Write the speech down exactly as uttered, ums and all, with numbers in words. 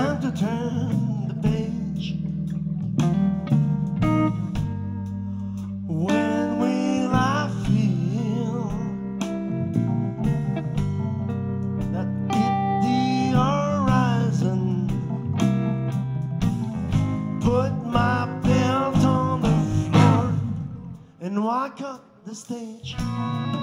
time to turn the page. When will I feel that hit the horizon? Put my belt on the floor and walk up the stage.